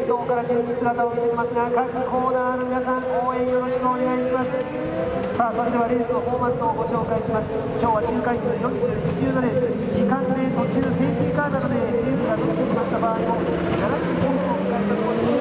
先頭から順に姿を見せてますが、各コーナーの皆さん応援よろしくお願いします。さあ、それではレースのフォーマットをご紹介します。今日は周回数41周のレース、時間で途中セーフティーカーなどでレースが伸びてしまった場合も75分を迎えたところです。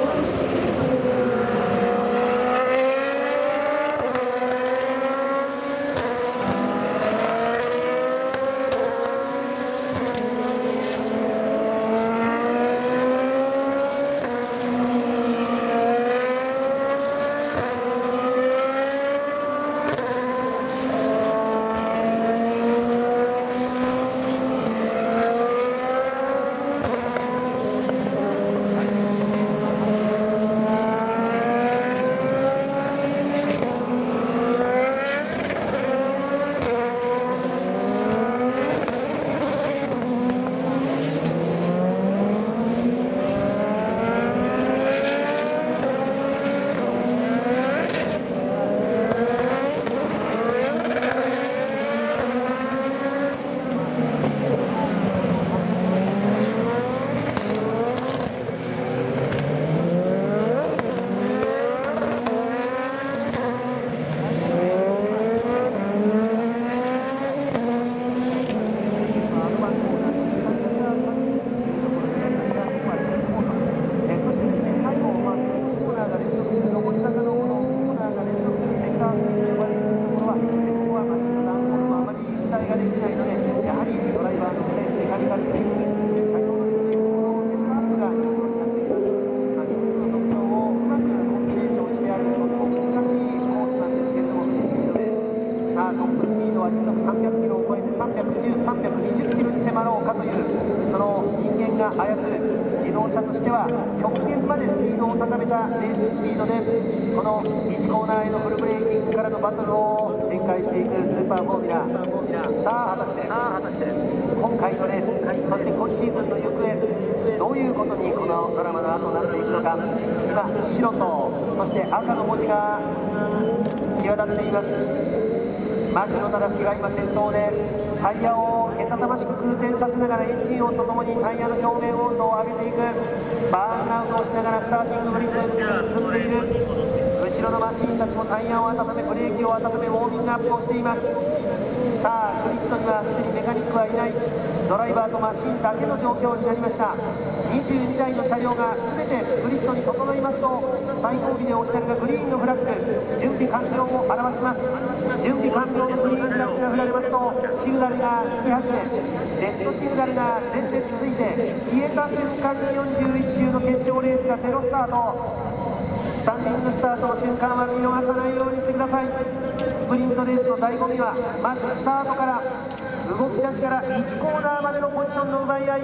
今回のレース、そして今シーズンの行方、どういうことにこのドラマの後なっていくのか。今、白とそして赤の文字が際立っています。牧野忠介が今先頭でタイヤをけたたましく空転させながらエンジン音とともにタイヤの表面温度を上げていく。バーンアウトをしながらスターティンググリップに進んでいる。後ろのマシンたちもタイヤを温め、ブレーキを温め、ウォーミングアップをしています。さあ、グリッドにはすでにメカニックはいない。ドライバーとマシンだけの状況になりました。22台の車両が全てグリッドに整いますと、最後尾でおっしゃるがグリーンのフラッグ、準備完了を表します。準備完了のグリーンフラッグが振られますと、シグナルがつき始め、レッドシグナルが全てついて、消えた瞬間に41周の決勝レースがゼロスタート。スタンディングスタートの瞬間は見逃さないようにしてください。スプリントレースの醍醐味は、まずスタートから動き出しから1コーナーまでのポジションの奪い合い。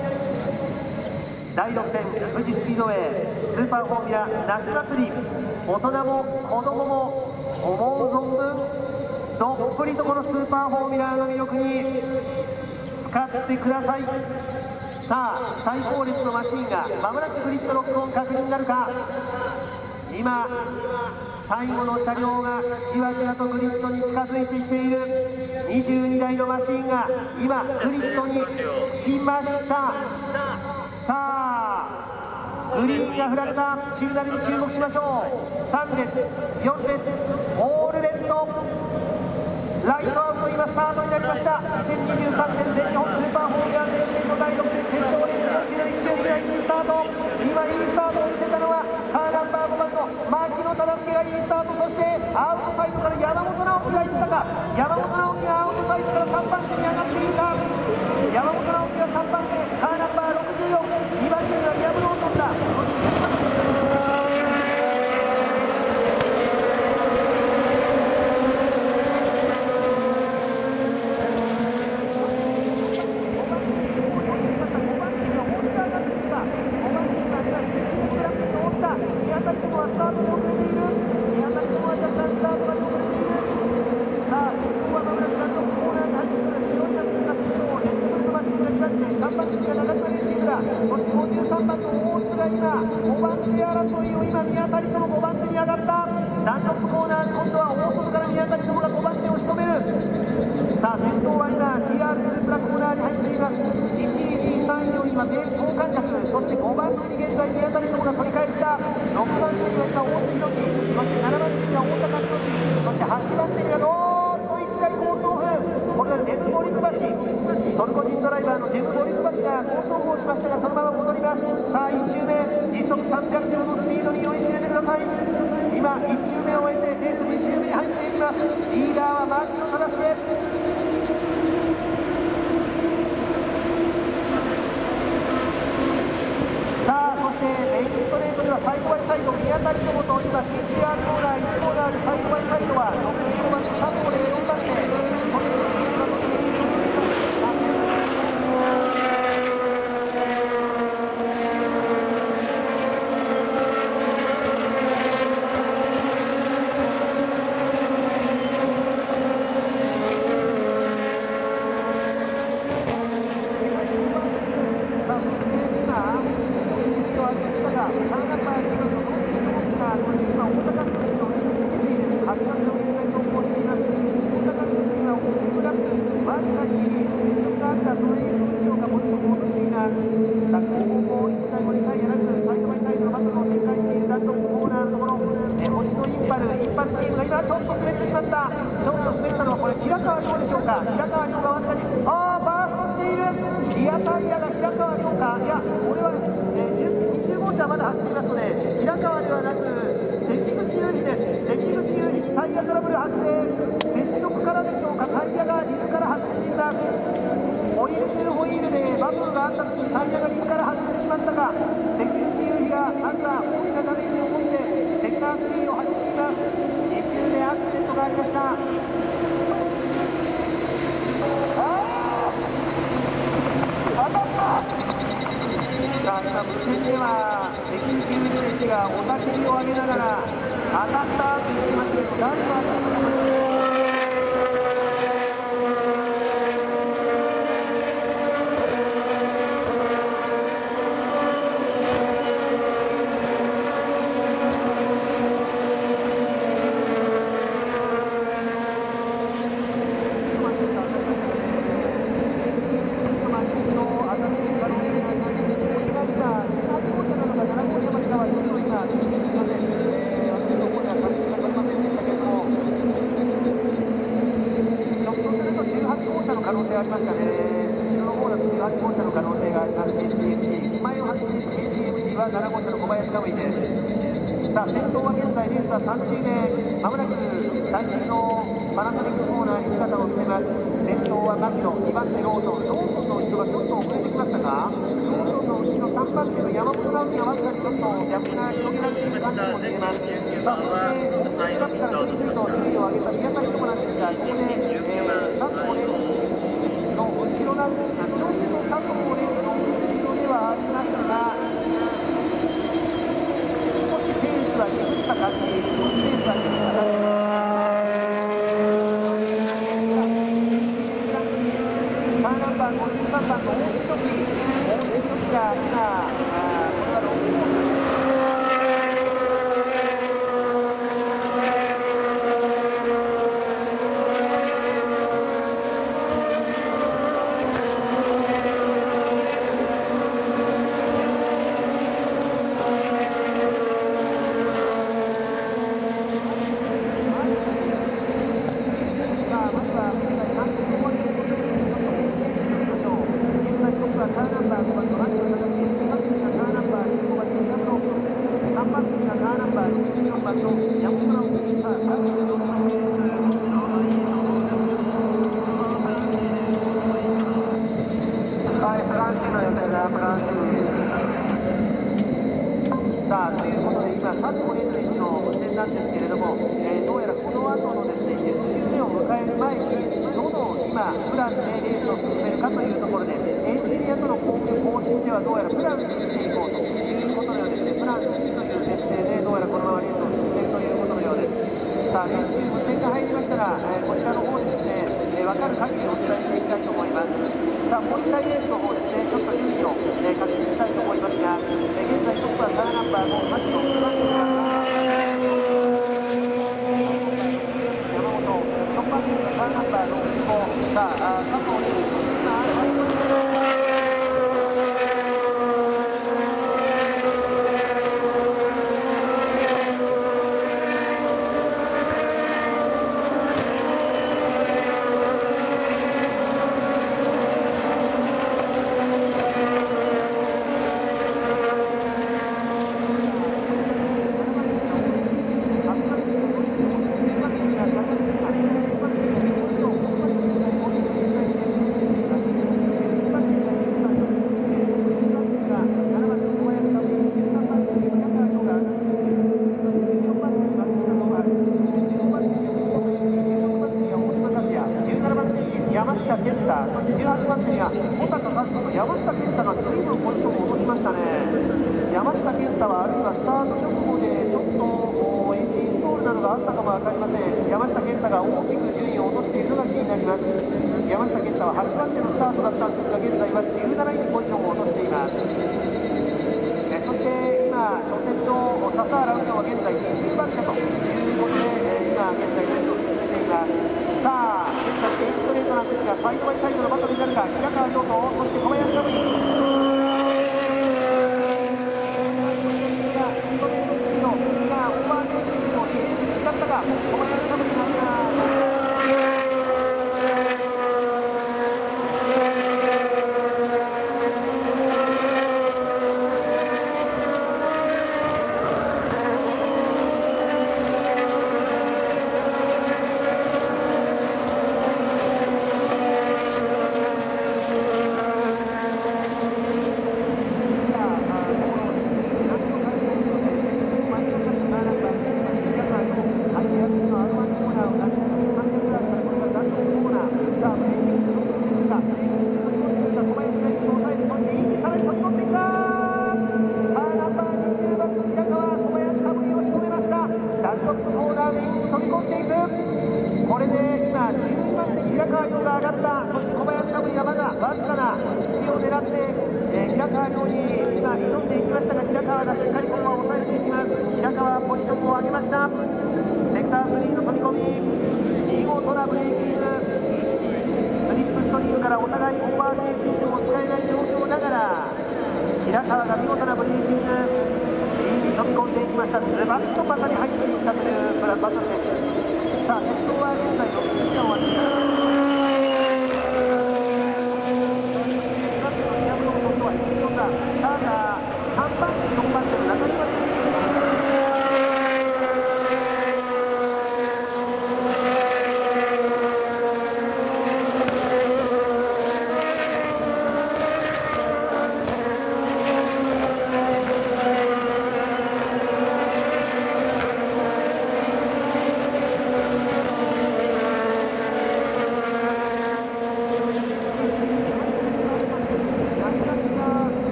第6戦富士スピードウェイスーパーフォーミュラ夏祭り、大人も子供も思う存分どっぷりとこのスーパーフォーミュラーの魅力に使ってください。さあ、最後列のマシンがまもなくグリッドロックオン確認になるか。今最後の車両がじわじわとグリッドに近づいてきている。22台のマシンが今グリッドに来ました。さあ、グリーンが振られたシグナルに注目しましょう。3列4列オールレッドライトアウト、今スタートになりました。2023年全日本スーパーフォーミュラー選手権の第6戦決勝レース41周にはいいスタート。今いいスタートを見せたのはカーナンバー5番の牧野忠介がいいスタート。そしてアウトサイドから山本直樹がいったか。山本直樹がアウトサイドから3番手に上がっていた。山本直樹が3番手、カーナンバー64、2番手にはリアムローソンだ。そして5番目に現在宮谷友が取り速300キロのスピードに酔いしれてください。今1周目を終えてレース2周目に入っていきます。リーダーは牧野忠介。さあそしてメインストレートでは最後バイサイド宮崎友と今 PCR コーナー1コーナーで最後バイサイドは65番3号で4番手。 差はあるいはスタート直後でちょっとエンジンストールなどがあったかも分かりません。山下健太が大きく順位を落としているのが気になります。山下健太は8番手のスタートだったんですが、現在は17位にポジションを落としています。そして今初戦の笹原右京は現在20番手ということで、今現在レースを進めています。さあ現在エイストレートなんですが、サイドバイサイドのバトルになるか。平川亮とそして小林ラブリー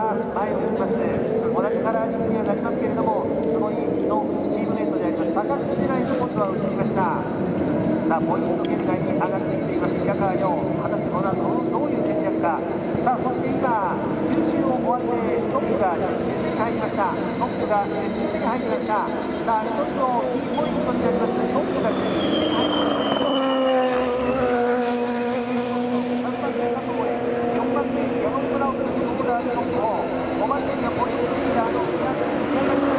は前を向きます。同じカラーリングにはなりますけれども、そののチームメイトであります高橋内の今度は移りました。さあポイント圏内に上がってきています平川亮。果たしてこの後どういう戦略か。さあそして今9周を終わってトップが10周目に入りました。トップが10周目に入りました。さあ一つのキーポイントになりますトップが10周目に入りました。3番手佐藤へ、4番手山本直樹のところがトップを、5番手にはポイントリーダーの宮崎宮崎。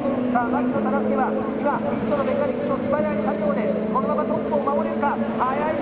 ライト忠介は今ピットのメカニックの素早い作業でこのままトップを守れるか。速い